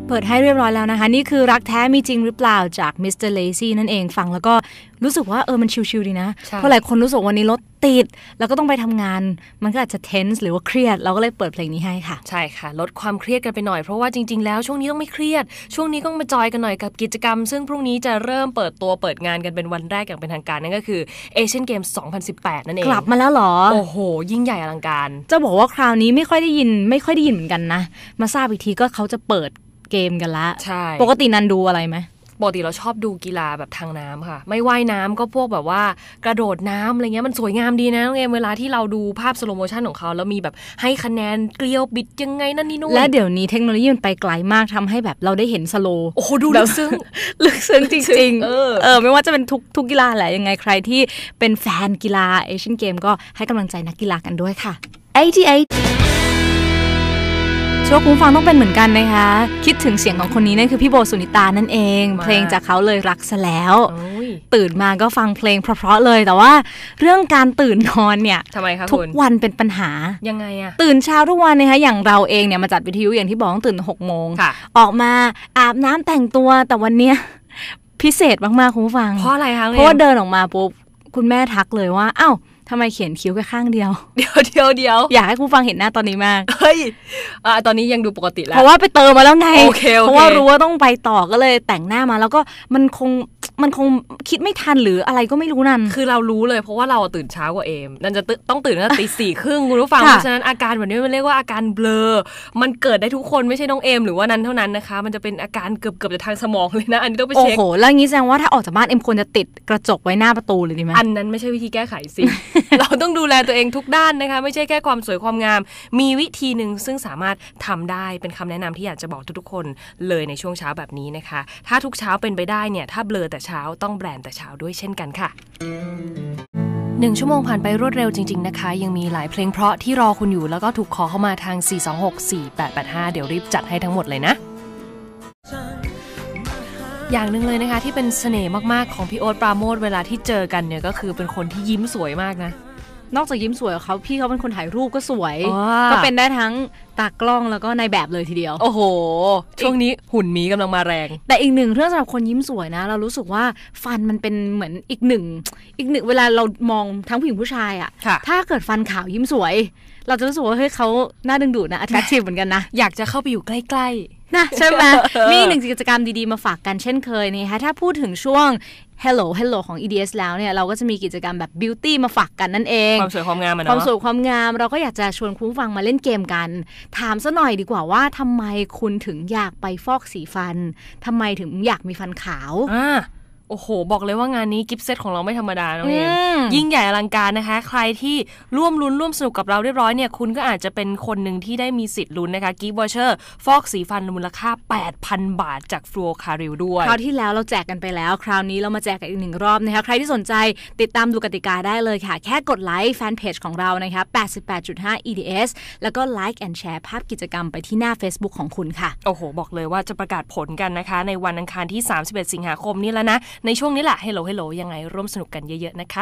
เปิดให้เรียบร้อยแล้วนะคะนี่คือรักแท้มีจริงหรือเปล่าจาก Mr. Lazy นั่นเองฟังแล้วก็รู้สึกว่ามันชิลๆดีนะเพราะหลายคนรู้สึกวันนี้รถติดแล้วก็ต้องไปทำงานมันก็อาจจะ tense หรือว่าเครียดเราก็เลยเปิดเพลงนี้ให้ค่ะใช่ค่ะลดความเครียดกันไปหน่อยเพราะว่าจริงๆแล้วช่วงนี้ต้องไม่เครียดช่วงนี้ต้องมาจอยกันหน่อยกับกิจกรรมซึ่งพรุ่งนี้จะเริ่มเปิดงานกันเป็นวันแรกอย่างเป็นทางการนั่นก็คือ Asian Games 2018 นั่นเองกลับมาแล้วเหรอโอ้โหยิ่งใหญ่อลังการจะบอกว่าคราวนี้ไม่ค่อยได้ยินเหมือนกันนะมาทราบอีกทีก็เขาจะเปิดเกมกันละใช่ปกตินันดูอะไรไหมปกติเราชอบดูกีฬาแบบทางน้ำค่ะไม่ว่ายน้ำก็พวกแบบว่ากระโดดน้ำอะไรเงี้ยมันสวยงามดีนะน้องเอมเวลาที่เราดูภาพสโลโมชันของเขาแล้วมีแบบให้คะแนนเกลียวบิดยังไงนั่นนี่นู่นและเดี๋ยวนี้เทคโนโลยีมันไปไกลมากทำให้แบบเราได้เห็นสโลโอ้โหดูลึกซึ้งจริงๆไม่ว่าจะเป็นทุกกีฬาแหละยังไงใครที่เป็นแฟนกีฬาเอเชียนเกมก็ให้กำลังใจนักกีฬากันด้วยค่ะช่วงคุณฟังต้องเป็นเหมือนกันนะคะคิดถึงเสียงของคนนี้นั่นคือพี่โบสุนิตานั่นเองเพลงจากเขาเลยรักซะแล้วตื่นมาก็ฟังเพลงเพราะๆเลยแต่ว่าเรื่องการตื่นนอนเนี่ยทำไมคะทุกวันเป็นปัญหายังไงอะตื่นเช้าทุกวันนะคะอย่างเราเองเนี่ยมาจัดวิทยุอย่างที่บอกต้องตื่น6 โมงออกมาอาบน้ำแต่งตัวแต่วันเนี้ยพิเศษมากๆคุณผู้ฟังเพราะอะไรคะเพราะว่าเดินออกมาปุ๊บคุณแม่ทักเลยว่าอ้าวทำไมเขียนคิ้วแค่ข้างเดียวเดี๋ยวอยากให้คุณฟังเห็นหน้าตอนนี้มากเฮ้ยตอนนี้ยังดูปกติแล้วเพราะว่าไปเติมมาแล้วไงเพราะว่ารู้ว่าต้องไปต่อก็เลยแต่งหน้ามาแล้วก็มันคงคิดไม่ทันหรืออะไรก็ไม่รู้นั่นคือเรารู้เลยเพราะว่าเราตื่นเช้ากว่าเอมนั่นจะต้องตื่นตั้งแต่ 4:30 คุณผู้ฟังเพราะฉะนั้นอาการแบบนี้มันเรียกว่าอาการเบลอมันเกิดได้ทุกคนไม่ใช่น้องเอมหรือว่านั้นเท่านั้นนะคะมันจะเป็นอาการเกือบจะทางสมองเลยนะอันนี้ต้องไปเช็คโอ้โหแล้วงี้แสดงว่าถ้าออกจากบ้านเอมควรจะติดกระจกไว้หน้าประตูเลยดีไหมอันนั้นไม่ใช่วิธีแก้ไขสิ เราต้องดูแลตัวเองทุกด้านนะคะไม่ใช่แค่ความสวยความงามมีวิธีนึงซึ่งสามารถทำได้เป็นคำแนะนำที่อยากจะบอกทุกๆคนเลยในช่วงเช้าแบบนี้นะคะถ้าทุกเช้าเป็นไปได้เนี่ยถ้าเบลอแต่เช้าต้องแบรนด์แต่เช้าด้วยเช่นกันค่ะ1 ชั่วโมงผ่านไปรวดเร็วจริงๆนะคะยังมีหลายเพลงเพราะที่รอคุณอยู่แล้วก็ถูกขอเข้ามาทาง4264885เดี๋ยวรีบจัดให้ทั้งหมดเลยนะอย่างหนึ่งเลยนะคะที่เป็นเสน่ห์มากๆของพี่โอ๊ตปราโมชเวลาที่เจอกันเนี่ยก็คือเป็นคนที่ยิ้มสวยมากนะนอกจากยิ้มสวยเขาพี่เขาเป็นคนถ่ายรูปก็สวยก็เป็นได้ทั้งตากล้องแล้วก็ในแบบเลยทีเดียวโอ้โหช่วงนี้หุ่นมีกำลังมาแรงแต่อีกหนึ่งเรื่องสำหรับคนยิ้มสวยนะเรารู้สึกว่าฟันมันเป็นเหมือนอีกหนึ่งเวลาเรามองทั้งผู้หญิงผู้ชายอ่ะถ้าเกิดฟันขาวยิ้มสวยเราจะรู้สึกว่าเฮ้ยเขาน่าดึงดูดนะ attractive เหมือนกันนะอยากจะเข้าไปอยู่ใกล้ๆนะใช่ไหมมีหนึ่งกิจกรรมดีๆมาฝากกันเช่นเคยนะคะถ้าพูดถึงช่วงHello ของ EDS แล้วเนี่ยเราก็จะมีกิจกรรมแบบ Beauty มาฝากกันนั่นเองความสวยความงามเนาะความสวยความงามเราก็อยากจะชวนคุณผู้ฟังมาเล่นเกมกันถามซะหน่อยดีกว่าว่าทำไมคุณถึงอยากไปฟอกสีฟันทำไมถึงอยากมีฟันขาวโอ้โหบอกเลยว่างานนี้กิฟต์เซตของเราไม่ธรรมดาน้องเอมยิ่งใหญ่อลังการนะคะใครที่ร่วมลุ้นร่วมสนุกกับเราเรียบร้อยเนี่ยคุณก็อาจจะเป็นคนหนึ่งที่ได้มีสิทธิ์ลุ้นนะคะกิฟต์วอเชอร์ฟอกสีฟันมูลค่า 8,000 บาทจากฟลูออคาริลด้วยคราวที่แล้วเราแจกกันไปแล้วคราวนี้เรามาแจกกันอีก1 รอบนะคะใครที่สนใจติดตามดูกติกาได้เลยค่ะแค่กดไลค์แฟนเพจของเรานะคะ 88.5 EDS แล้วก็ไลค์แอนด์แชร์ภาพกิจกรรมไปที่หน้า Facebook ของคุณค่ะโอ้โหบอกเลยว่าจะประกาศผลกันนะคะในวันอังคารที่31 สิงหาคมนี้แล้วนะในช่วงนี้แหละHello ยังไงร่วมสนุกกันเยอะๆนะคะ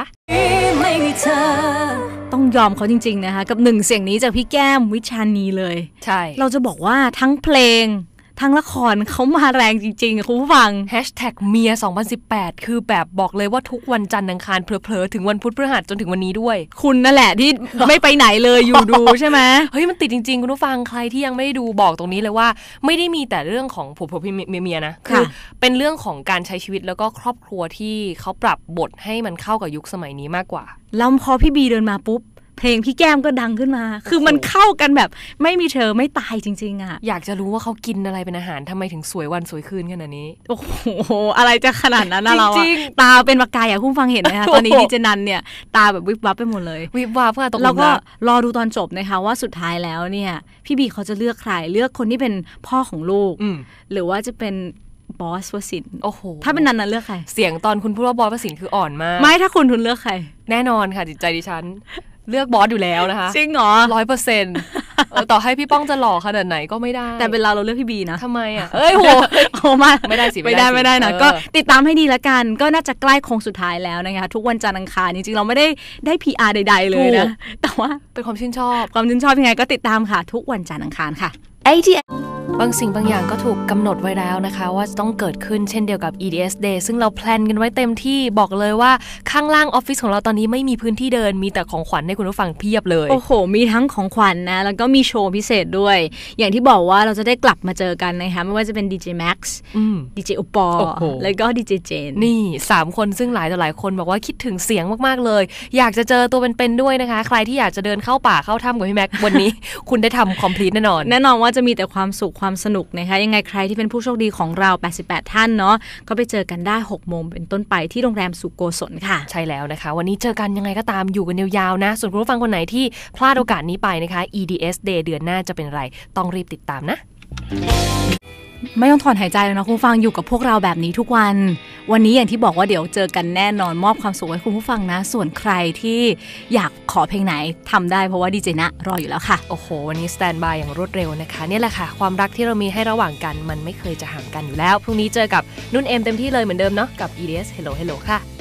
ต้องยอมเขาจริงๆนะคะกับ1เสียงนี้จากพี่แก้มวิชานีเลยใช่เราจะบอกว่าทั้งเพลงทั้งละครเขามาแรงจริงๆคุณผู้ฟัง #เมีย2018คือแบบบอกเลยว่าทุกวันจันทร์อังคารเผลอๆถึงวันพุธพฤหัสจนถึงวันนี้ด้วยคุณนั่นแหละที่ ไม่ไปไหนเลยอยู่ดูใช่ไหมเฮ้ยมันติดจริงๆคุณผู้ฟังใครที่ยังไม่ได้ดูบอกตรงนี้เลยว่าไม่ได้มีแต่เรื่องของผัวเมียนะคือเป็นเรื่องของการใช้ชีวิตแล้วก็ครอบครัวที่เขาปรับบทให้มันเข้ากับยุคสมัยนี้มากกว่าแล้วพอพี่บีเดินมาปุ๊บเพลงพี่แก้มก็ดังขึ้นมาคือมันเข้ากันแบบไม่มีเธอไม่ตายจริงๆอ่ะอยากจะรู้ว่าเขากินอะไรเป็นอาหารทำไมถึงสวยวันสวยคืนขนาดนี้โอ้โหอะไรจะขนาดนั้นนะเราตาเป็นประกายอ่ะคุณฟังเห็นไหมคะตอนนี้ดิเจนันเนี่ยตาแบบวิบวับไปหมดเลยวิบวับค่ะตกลงแล้วก็รอดูตอนจบนะคะว่าสุดท้ายแล้วเนี่ยพี่บีเขาจะเลือกใครเลือกคนที่เป็นพ่อของลูกหรือว่าจะเป็นบอสวสินโอ้โหถ้าเป็นนั้นเลือกใครเสียงตอนคุณพูดว่าบอสวสินคืออ่อนมากไม่ถ้าคุณเลือกใครแน่นอนค่ะจิตใจดิฉันเลือกบอสอยู่แล้วนะคะจริงเหรอ 100%ต่อให้พี่ป้องจะหล่อขนาดไหนก็ไม่ได้แต่เป็นเราเลือกพี่บีนะทำไมอ่ะเอ้ยโหไม่ได้สิไม่ได้นะก็ติดตามให้ดีละกันก็น่าจะใกล้โค้งสุดท้ายแล้วนะคะทุกวันจันทร์อังคารจริงๆเราไม่ได้ PR ใดๆเลยนะแต่ว่าเป็นความชื่นชอบยังไงก็ติดตามค่ะทุกวันจันทร์อังคารค่ะบางสิ่งบางอย่างก็ถูกกำหนดไว้แล้วนะคะว่าจะต้องเกิดขึ้นเช่นเดียวกับ EDS Day ซึ่งเราแพลนกันไว้เต็มที่บอกเลยว่าข้างล่างออฟฟิศของเราตอนนี้ไม่มีพื้นที่เดินมีแต่ของขวัญให้คุณผู้ฟังเพียบเลยโอ้โหมีทั้งของขวัญ นะแล้วก็มีโชว์พิเศษด้วยอย่างที่บอกว่าเราจะได้กลับมาเจอกันนะคะไม่ว่าจะเป็น DJ Max DJ โอปอแล้วก็ DJ เจนนี่3คนซึ่งหลายต่อหลายคนบอกว่าคิดถึงเสียงมากๆเลยอยากจะเจอตัวเป็นๆด้วยนะคะใครที่อยากจะเดินเข้าป่าเข้าถ้ำกับพี่แม็กวันนี้ คุณได้ทำ complete แน่นอนว่าจะมีแต่ความสุขความสนุกนะคะยังไงใครที่เป็นผู้โชคดีของเรา88ท่านเนาะก็ไปเจอกันได้ 6 โมงเป็นต้นไปที่โรงแรมสุโกศลค่ะใช่แล้วนะคะวันนี้เจอกันยังไงก็ตามอยู่กันยาวๆนะส่วนคุณผู้ฟังคนไหนที่พลาดโอกาสนี้ไปนะคะ EDS Day เดือนหน้าจะเป็นไรต้องรีบติดตามนะไม่ต้องถอนหายใจแล้วนะคุณผู้ฟังอยู่กับพวกเราแบบนี้ทุกวันนี้อย่างที่บอกว่าเดี๋ยวเจอกันแน่นอนมอบความสุขให้คุณผู้ฟังนะส่วนใครที่อยากขอเพลงไหนทำได้เพราะว่าดีเจนะรออยู่แล้วค่ะโอ้โหวันนี้สแตนบายอย่างรวดเร็วนะคะนี่แหละค่ะความรักที่เรามีให้ระหว่างกันมันไม่เคยจะห่างกันอยู่แล้วพรุ่งนี้เจอกับนุ่นเอ็มเต็มที่เลยเหมือนเดิมเนาะกับ EDS Hello Hello ค่ะ